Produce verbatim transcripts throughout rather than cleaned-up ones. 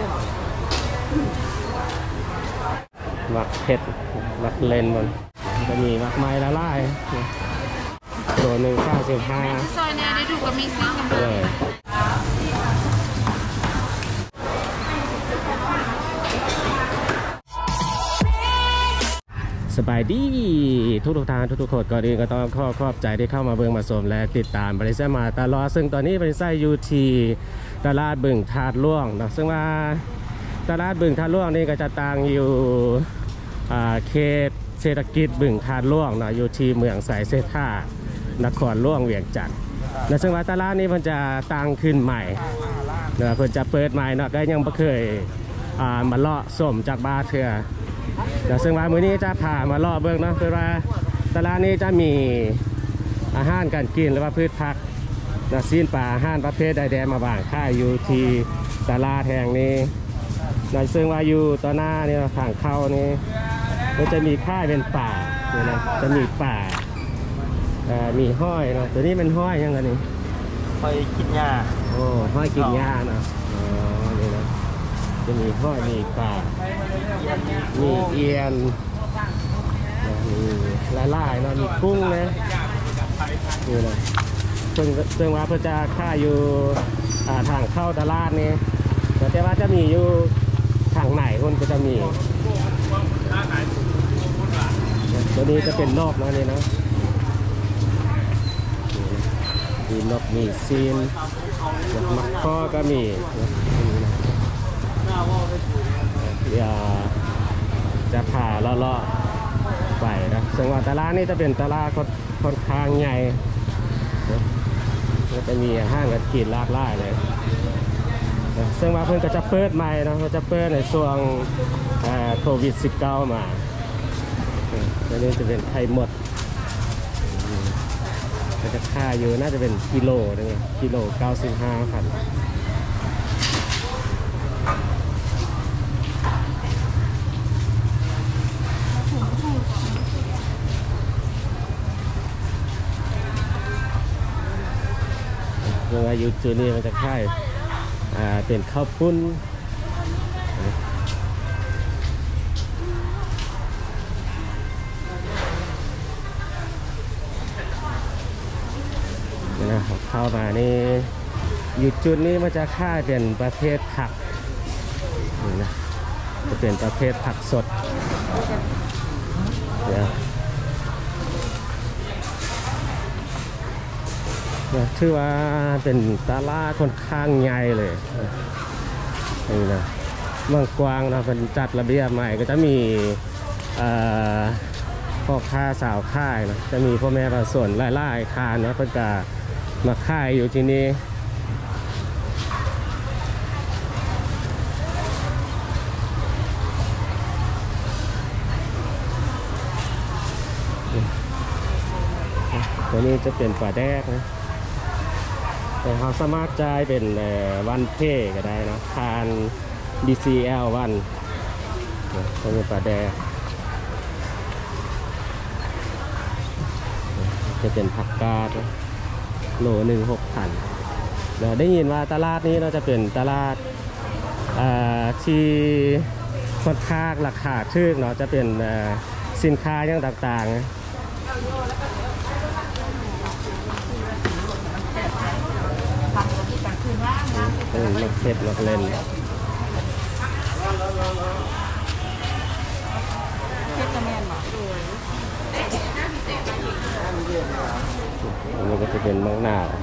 มักเผ็ดมักเลนมันจะมีมักไม้ละลายตัวหนึ่งเก้าสิบห้าซอยเนี่ยได้ดูกับมีซิ่งกันเลยสบายดีทุกทุกทางทุกทุกคนก่อนอื่นก็ต้องขอขอบใจที่เข้ามาเบิ่งมาชมและติดตามบริษัทมาตลอดซึ่งตอนนี้บริษัทอยู่ที่ตลาดบึงธาตุล่วงนะซึ่งว่าตลาดบึงธาตุล่วงนี่ก็จะตั้งอยู่เขตเศรษฐกิจบึงธาตุล่วงนะอยู่ที่เมืองสายเซธานครล่วงเวียงจันทร์นะซึ่งว่าตลาดนี้มันจะตั้งขึ้นใหม่นะเพิ่นจะเปิดใหม่เนาะก็ยังไม่เคยมาเลาะส้มจากบ้าเถื่อนะซึ่งว่ามื้อนี้จะพามาเลาะเบิ่งเนาะคือว่าตลาดนี้จะมีอาหารการกินหรือว่าพืชผักนะซีนป่าอาหารประเภทใดๆมาบ้างค่ายอยู่ที่ตลาดแห่งนี้นะซึ่งว่าอยู่ต่อหน้านี่ทางเข้านี่มันจะมีค่ายเป็นป่าเนี่ยนะจะมีป่ามีห้อยเนาะตัวนี้เป็นห้อยยังไงนี่ห้อยกินหญ้าโอ้ห้อยกินหญ้าเนาะอ๋อนี่นะจะมีห้อยมีป่ามีเอียนมีลายลายเนาะมีกุ้งนะนี่นะซึ่งซึ่งว่าเพื่อจะค่าอยู่ทางเข้าตลาดนี่แต่ว่าจะมีอยู่ทางไหนคนก็จะมีตัวนี้จะเป็นนกนะนี่นะมีนกมีซีนมักข้อก็มีอย่าจะผ่าเลาะๆไปนะซึ่งว่าตลาดนี้จะเป็นตลาดค่อนข้างใหญ่จะมีห้างกันกินหลากหลายเลยซึ่งว่าเพิ่งก็จะเปิดใหม่นะเขาจะเปิดในช่วงโควิด สิบเก้า มาตัวนี้จะเป็นไข่หมดก็จะค่าอยู่น่าจะเป็นกิโลนึงกิโลเก้าสิบห้าพันเมื่ออายุจุนี้มันจะค่ายเป็นข้าวปุ้นนะครับเข้ามานี่อยู่จุดนี้มันจะค่ายเป็นประเภทผักนะจะเป็นประเภทผักสดเนี่ยชื่อว่าเป็นตลาดค่อนข้างใหญ่เลยนี่นะเมืองกวางนะเป็นจัดระเบียบใหม่ก็จะมีพ่อค้าสาวค่ายนะจะมีพ่อแม่ผสมไล่ๆคานนะเพื่อจะมาค่ายอยู่ที่นี่ตัวนี้จะเป็นปลาแดกนะแต่เขาสามารถจ่ายเป็นวันเพย์ก็ได้นะทาน ดี ซี แอล วันตัวนี้ปลาแดกจะเป็นผักกาดโลหนึ่งหกพันเราได้ยินว่าตลาดนี้เราจะเป็นตลาดที่ค่อนข้างราคาถูกเนาะจะเป็นสินค้าอย่างต่างๆนักเก็ตนักเล่นอันนี้ก็จะเป็นมังนาว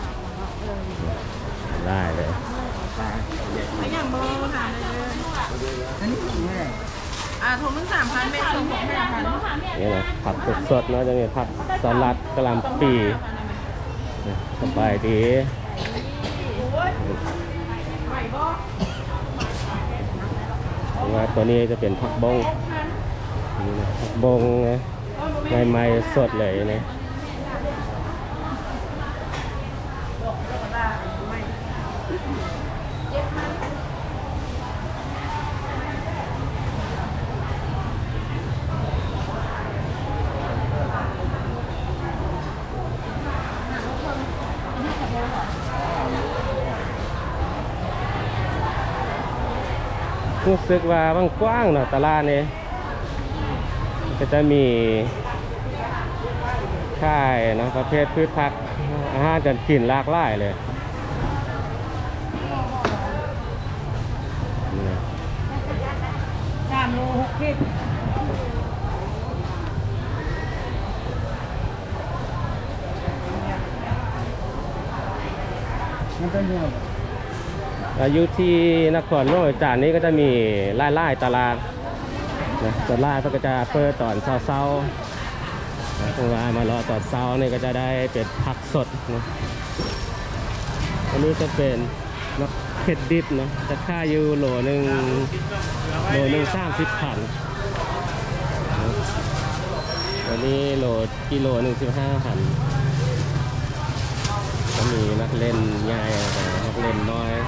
ได้เลยไม่อย่างโบถามเลยอันนี้ถุงอะไรอ่าถุงนึงสามพันเป็นถุงของห้าพันนี่นะผักสดๆเนาะจะมีผักสลัดกะหล่ำปีสบายดีว่าตัวนี้จะเป็นผักบงผักบงใหม่ๆสดเลยนะรู้สึกว่าบางกว้างเนาะตลาดนี้ก็จะมีค่ายเนาะประเภทพืชผักอาหารการกินหลากหลายเลยสามโลหกขีดอายุที่นครหลวงจานนี้ก็จะมีไล่ไล่ตลาดนะตลาดก็จะเปิดตอนเช้าๆนะถึงว่ามารอตอนเช้านี่ก็จะได้เป็นผักสดนะอันนี้จะเป็นนักเผ็ดดิบนะจะค่าอยู่โหลหนึ่งโหลหนึ่งสามสิบพันวันนี้โหลกิโลหนึ่งสิบห้าพันก็มีนักเล่นใหญ่นักเล่นน้อย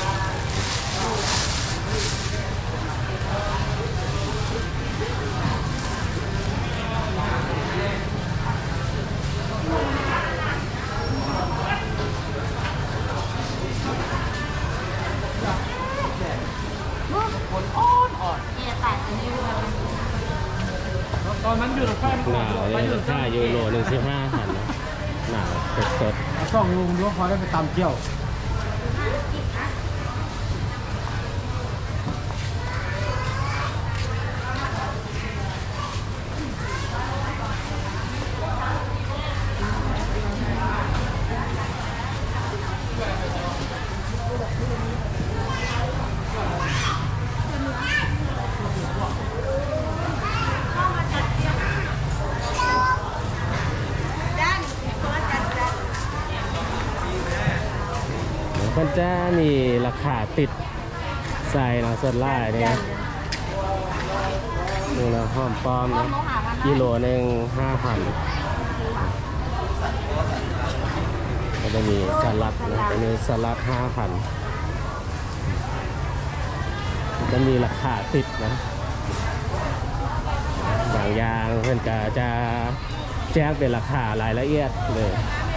ตอนนั้นอยู่ตรงแฟนหนาวนี่ค่ายูโรหนึ่งสิบห้าพันนะหนาวสดสดต้องลุงรู้พอได้ไปตามเที่ยวมันจะมีราคาติดใส่นะส่วนล่าเนี่ยนี่นะหอมป้อมนะกิโลหนึ่งห้าพันก็จะมีสลัดนะจะมีสลัดห้าพันจะมีราคาติดนะบางอย่างเพื่อนก็จะแจ้งเป็นราคารายละเอียดเลย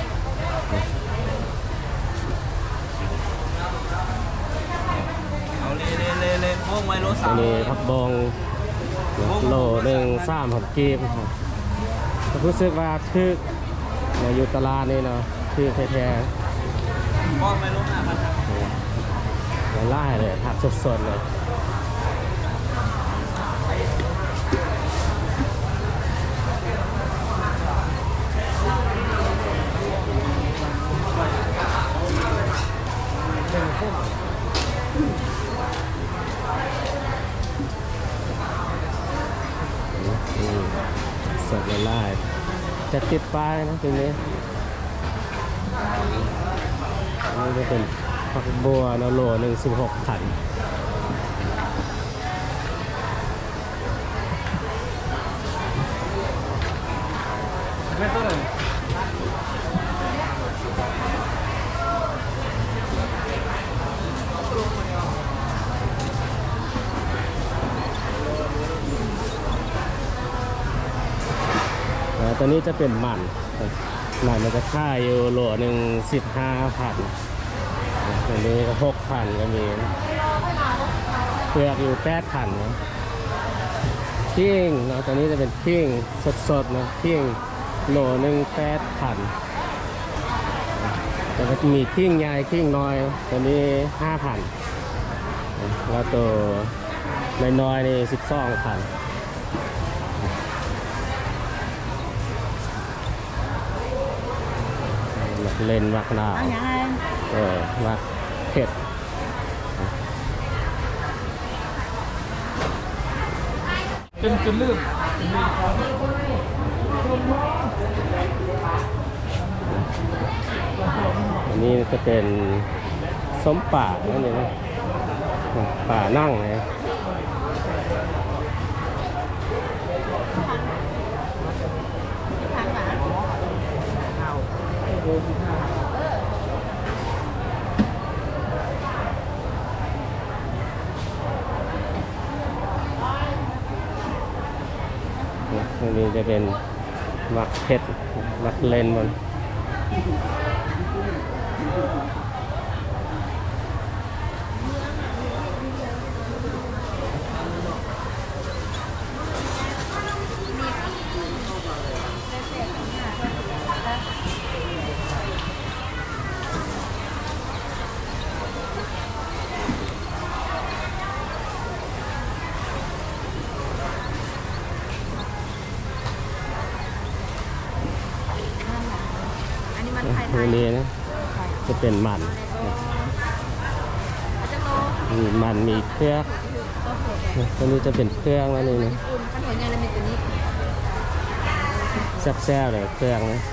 อันนี้ผักบงโลหนึ่งสามผักกีบรู้สึกว่าคือเราอยู่ตลาดนี่เนาะคือแท้ๆบ้องไม่รู้นะมันไล่เลยผักสดๆเลยสดละลายจะติดป้ายนะตรงนี้นี่จะเป็นผักบัวนะโลหนึ่งสิบหกพันไม่ต้องเลยตัวนี้จะเป็นหมันหมันมันจะค่าอยู่โลหนึ่งสิบห้าพันตัวนี้ก็หกพันก็มีเปลือกอยู่แปดพันนะขิงเนาะตัวนี้จะเป็นขิงสดๆนะขิงโลหนึ่งแปดพันแต่ก็จะมีขิงใหญ่ขิงน้อยตัวนี้ห้าพันแล้วตัวน้อยๆนี่สิบสองพันเล่นมักหนาวเออมักเผ็ดจนจนลืมอันนี้จะเป็นส้มป่านั่นเองนะป่านั่งนะอันนี้จะเป็นมักเผ็ดมักเลนบนเป็นมันมีมันมีเครื่องตัวนี้จะเป็นเครื่องแล้วนี่นะแซ่บๆเลยเครื่องนะ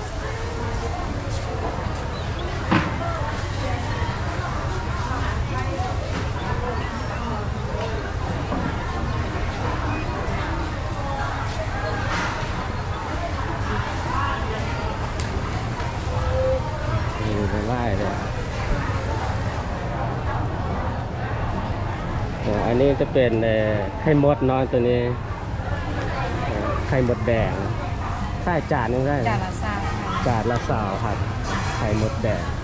อันนี้จะเป็นไข่มดนอนตัวนี้ไข่มดแดงใช่จานนึงได้จานละสาวจานละสาวครับไข่มดแดง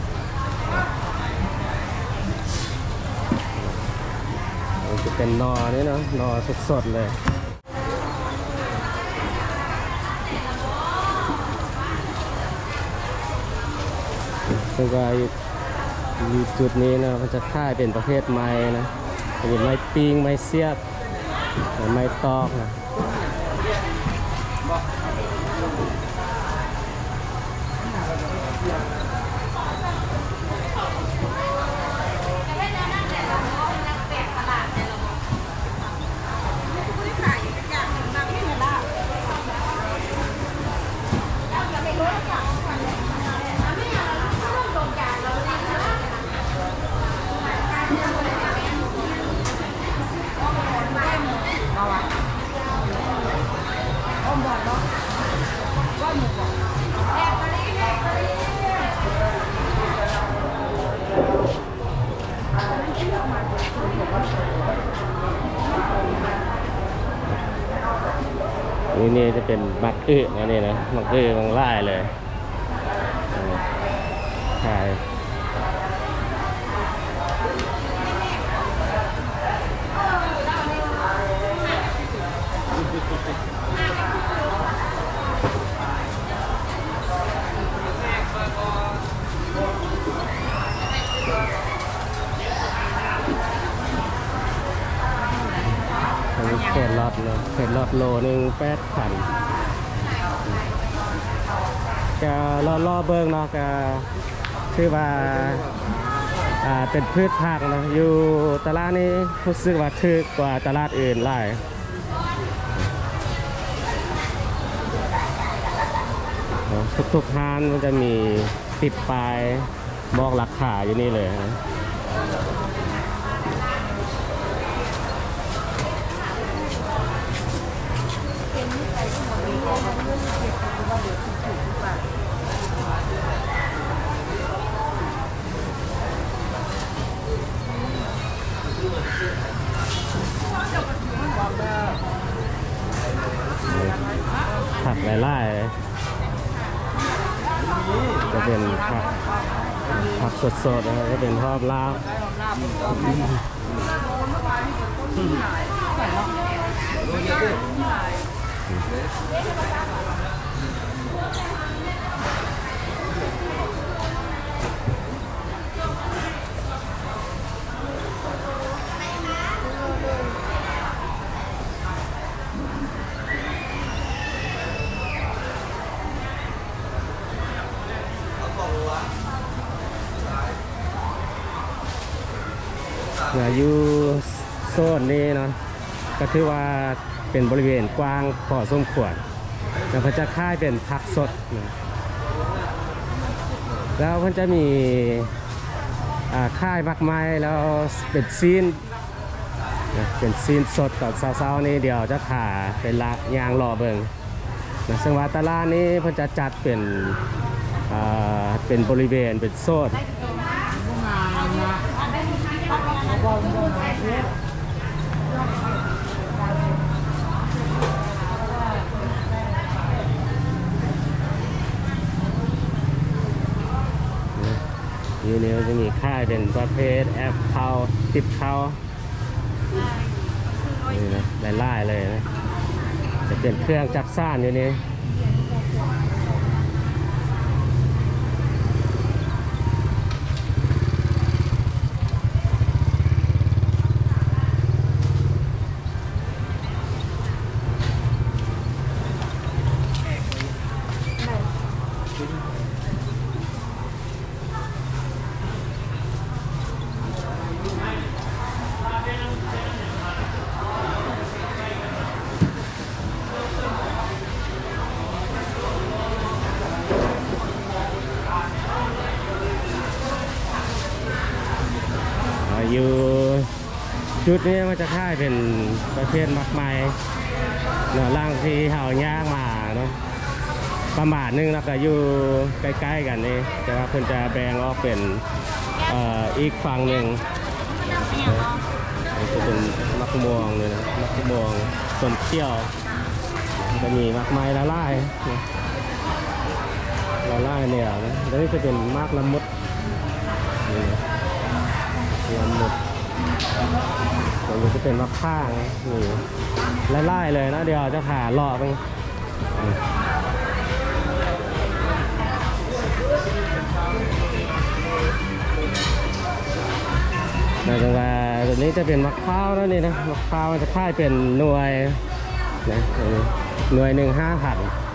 มันจะเป็นนอนี่เนาะนอสดๆเลยซึ่งก็อยู่จุดนี้นะมันจะค่ายเป็นประเภทไม้นะเป็นไม้ปิงไม้เสียบไม้ตอกนะนี่นี่จะเป็นมักอึนะนี่นะมักอึมังไล่เลยใช่เขตลอดเลยเขตลอดโลหนึ่งแปดพันก็ล่อล่อเบิ้งเนาะก็คือว่าอ่าเป็นพืชผักนะอยู่ตลาดนี้รู้สึกว่าถูกกว่าตลาดอื่นหลายทุกๆร้านมันจะมีติดป้ายบอกราคาอยู่นี่เลยนะผักไล่ๆจะเป็นผักผักสดๆนะครับจะเป็นทอดลาบอยู่โซนนี้เนาะก็ถือว่าเป็นบริเวณกว้างพอสมควรแล้วก็จะค่ายเป็นผักสดนะแล้วมันจะมีค่ายมากมายแล้วเป็นซีนเป็นซีนสดตอนเช้าๆนี้เดี๋ยวจะถ่าเป็นละยางรอเบิงนะซึ่งว่าตลาดนี้เพิ่นจะจัดเป็นเป็นบริเวณเป็นโซนทีนี้จะมีค่ายเป็นประเภทแอปเข้าติดเข้านี่นะไล่ๆเลยนะจะเป็นเครื่องจักรซ่านอยู่นี้จุดนี้มันจะค่ายเป็นประเภทมักไม้เนาะล่างที่เฮาย่างมาเนาะประมาณนึงแล้วก็อยู่ใกล้ๆกันนี่แต่ว่าเพิ่นจะแบ่งออกเป็นเอ่ออีกฝั่งหนึ่งจะเป็นมักม่วงเลยนะมักม่วงต้นเขี้ยวจะมีมักไม้ละลายละลายเนี่ยนะแล้วนี่จะเป็นมักละมุดนี่ละมุดตรงนี้จะเป็นมักข้างนี่ละลายเลยนะเดี๋ยวจะผ่าเลาะไปนะจังหวะตัวนี้จะเป็นมะพร้าวแล้วนี่นะมะพร้าวมันจะค่ายเป็นหน่วยนะหน่วยหนึ่งห้าผัน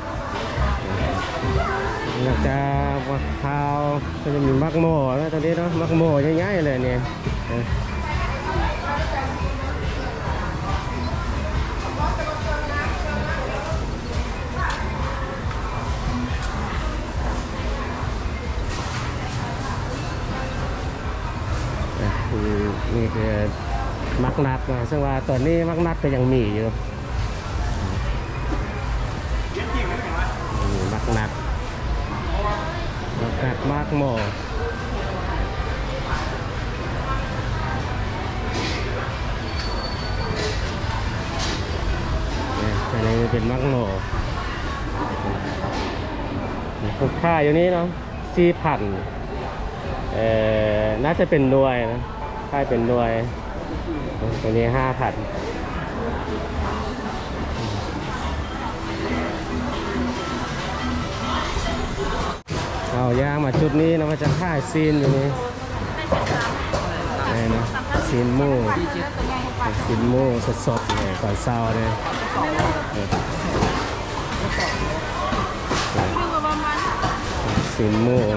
อยากจะมะพร้าวก็จะมีมักโม่แล้วตอนนี้เนาะมักโม่ง่ายๆเลยเนี่ยนี่คือมักนัดนะซึ่งว่าตอนนี้มักนัดก็ยังมีอยู่มักนัดมักนัดมักโมอันนี้เป็นมักโมคุณค่าอยู่นี้เนาะสี่พันเอ่อน่าจะเป็นหน่วยนะค่ายเป็นหน่วยตัวนี้ห้าพันเอาย่างมาชุดนี้นะมันจะค่ายซีนอยู่นี่นี่นะซีนหมูซีนหมูสดๆเลยก่อนเช้าเลยซีนหมู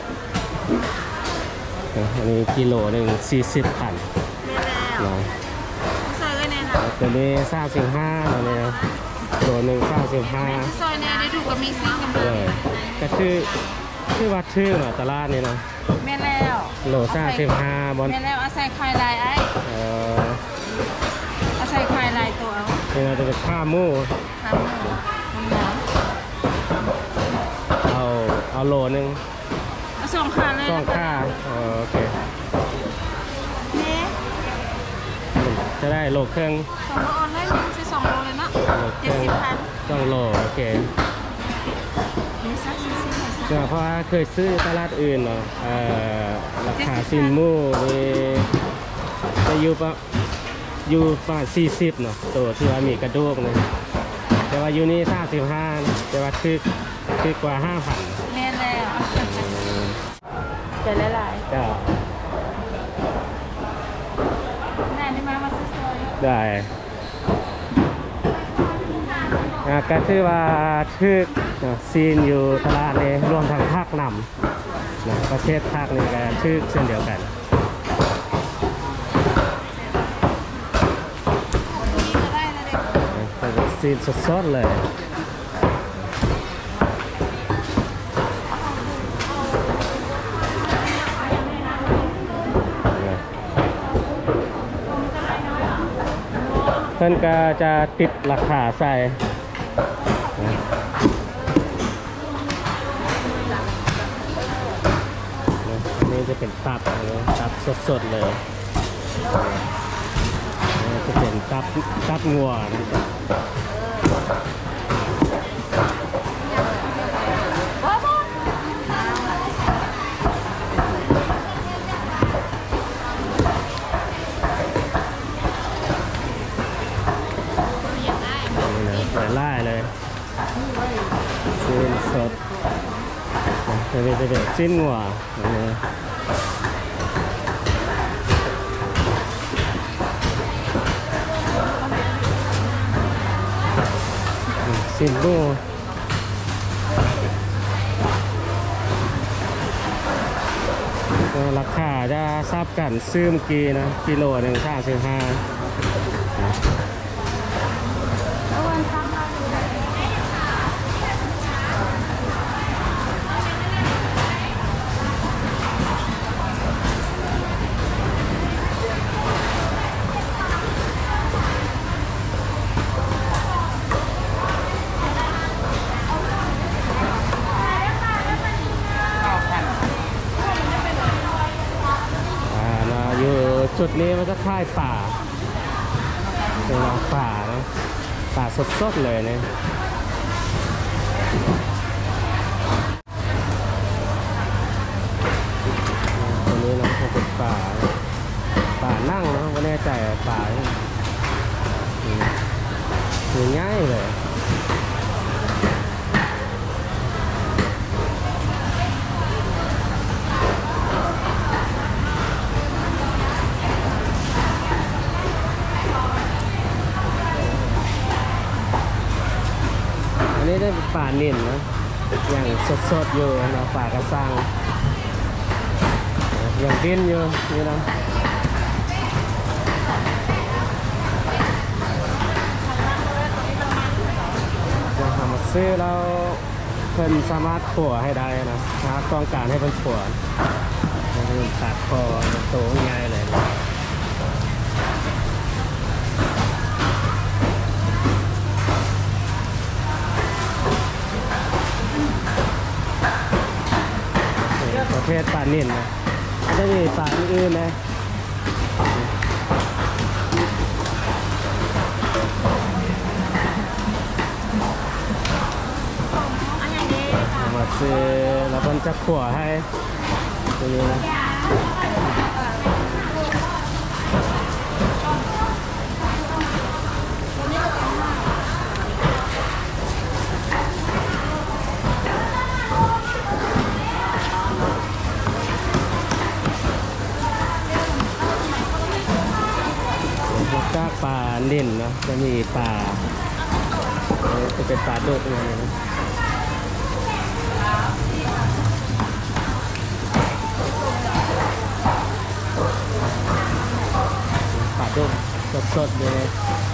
อันนี้กิโลหนึ่งสี่สิบพันเนาะตัวนี้สามสิบห้าตัวนี้นะตัวหนึ่งสามสิบห้าซอยเนี่ยได้ดูกับมีซิงกันเลยก็คือคือวัดชื่อเนาะตลาดนี่นะแม่แล้วโลสามสิบห้าบอลแม่แล้วอาศัยคลายลายไอ้เอออาศัยคลายลายตัวนี่เราจะเป็นข้ามูเอาเอาโลนึงสองขาเลยสองขาโอเคจะได้โลครึ่งสองโลออนไลน์ใช้สองโลเลยเนาะเจ็ดสิบพันสองโลโอเคเพราะว่าเคยซื้อตลาดอื่นเนาะราคาซินมูนี่จะอยู่ประอยู่ประมาณสี่สิบเนาะตัวที่ว่ามีกระดูกนะแต่ว่าอยู่นี่สามสิบห้าแต่ว่าคือคือกว่าห้าพันแน่แล้วใจหลายๆจ้าแน่นี่มามาซื้อซอยได้ก็คือว่าทึกซีนอยู่ตลาดนี้รวมทั้งภาคนำนะประเทศภาคนี้ก็ทึกเช่นเดียวกันเป็นซีนสดๆเลยเพิ่นก็จะติดราคาใส่นี่จะเป็นตับตับสดๆเลยจะเป็นตับตับงัวนะไล่เลยซีนสดจะเป็นจะเป็นซีนงัวซีนดูราคาจะทราบกันซื้อเมื่อกี้นะกิโลหนึ่งสามสิบห้านี้มันจะค่ายป่าเป็นเราป่านะป่าสดๆเลยเนี่ยตัวนี้นะคงเป็นป่าป่านั่งนะไม่แน่ใจป่าง่ายเลยอันนี้ได้ป่านิ่นนะอย่างสดๆอยู่นะป่ากระซังอย่างดิ้นอยู่นี่นะจะทำมาซื้อแล้วเพิ่นสามารถขั่วให้ได้นะถ้าต้องการให้เพิ่นขั่วมันจะตัดคอโตง่ายเลยประเภทปลานิ่นนะมันจะมีปลาอื่นๆนะมาซื้อแล้วมันจะขั่วให้ตรงนี้นะก็ปลานิ่นเนาะจะมีปลาจะเป็นปลาดุกอะไรนะปลาดุกสดๆเลย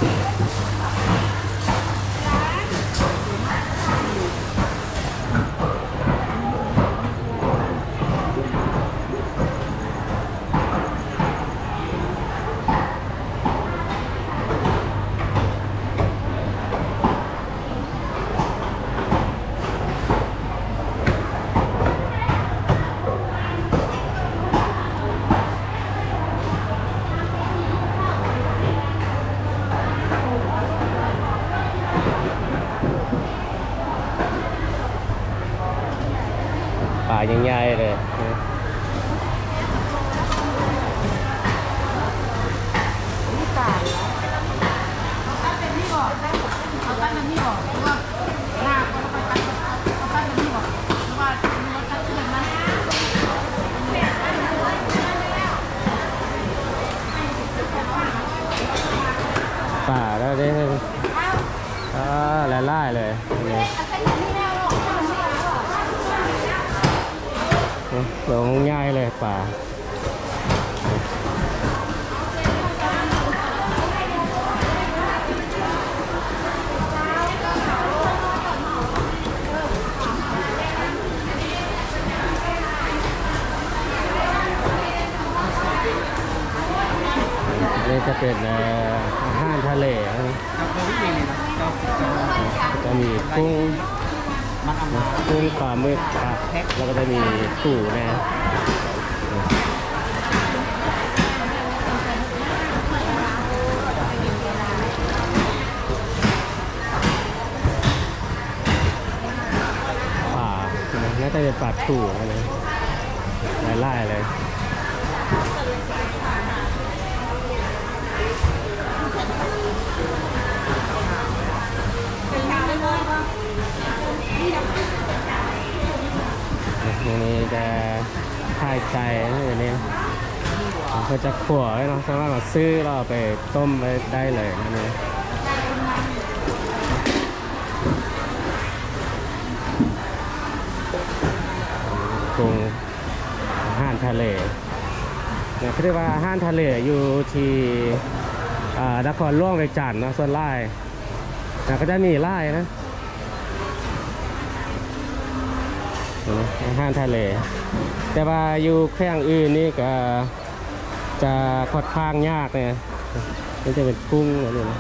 ปลาใหญ่ๆเลยป่าแล้วได้อ่าไล่ๆเลยลงง่ายเลยป่านี่จะเป็นอาหารทะเลจะมีกุ้งกุ้งปลาหมึกครับแล้วก็จะมีปูนะป่าน่าจะเป็นปลาปูนะไล่ๆเลยนี่จะถ่ายใจอย่างนี้ก็จะขั่วไว้เนาะสามารถมาซื้อเราไปต้มไปได้เลยนะนี่กุ้งอาหารทะเลเนี่ยเขาเรียกว่าอาหารทะเลอยู่ที่นครหลวงเวียงจันทร์เนาะส่วนไร่ก็จะมีไร่นะอาหารทะเลแต่ว่าอยู่แข้งอื่นนี่ก็จะค่อนข้างยากเนี่ยนี่จะเป็นกุ้งอะไรนะ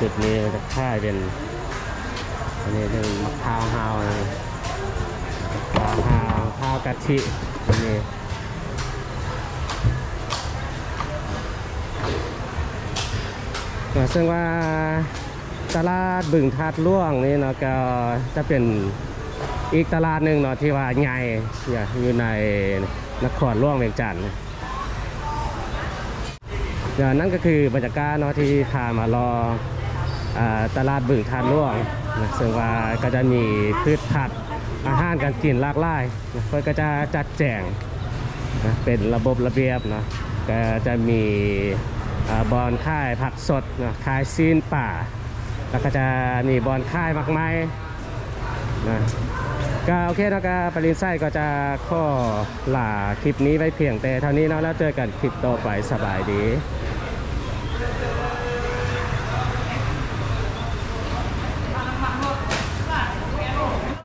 จุดนี้มันจะค่ายเป็นอันนี้เป็นมะพร้าวฮาวนะมะพร้าวฮาวข้าวกะทิอันนี้ซึ่งว่าตลาดบึงธาตุล่วงนี่เนาะก็จะเป็นอีกตลาดหนึ่งเนาะที่ว่าใหญ่อยู่ในนครหลวงเวียงจันทร์นั่นก็คือบรรยากาศเนาะที่พามารอตลาดบึงธาตุล่วงนะซึ่งว่าก็จะมีพืชผักอาหารการกินหลากหลายนะเพื่อก็จะจัดแจงนะเป็นระบบระเบียบนะก็จะมีบอนค่ายผักสดนะค่ายซีนป่าแล้วก็จะมีบอนค่ายมากมายนะก็โอเคนะก็ปรินไส้ก็จะข้อหล่าคลิปนี้ไว้เพียงแต่เท่านี้เนาะแล้วเจอกันคลิปต่อไปสบายดี